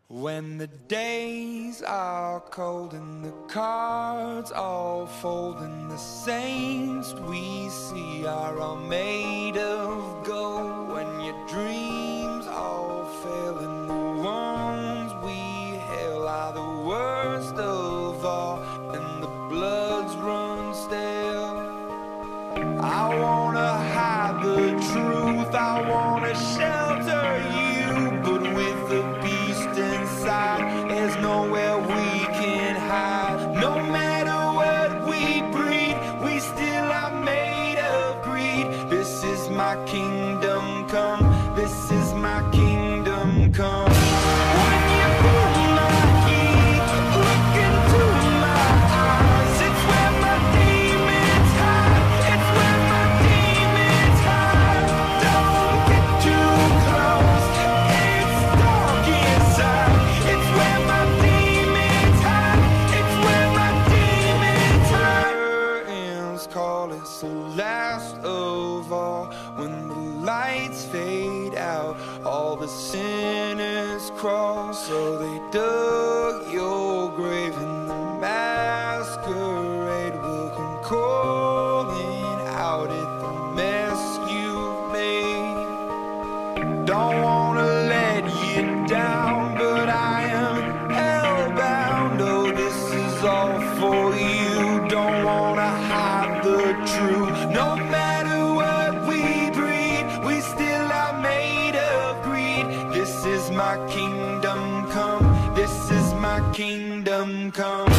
When the days are cold and the cards all fold and the saints we see are all made of gold, when your dreams all fail and the ones we hail are the worst of all and the bloods run stale, I wanna hide the truth, I wanna shelter you, but with the beast inside, there's nowhere we can hide. No matter what we breed, we still are made of greed. This is my kingdom come, this is my kingdom come. When you feel my heat, look into my eyes, it's where my demons hide, it's where my demons hide. Don't get too close, it's dark inside, it's where my demons hide, it's where my demons hide. Curtains call, it's the last of all. When the lights fade out, all the sinners crawl. So they dug your grave and the masquerade will come calling out at the mess you've made. Don't wanna let you down, but I am hellbound. Oh, this is all for you. Don't wanna hide the truth. No matter what we breed, we still are made of greed. This is my kingdom come, this is my kingdom come.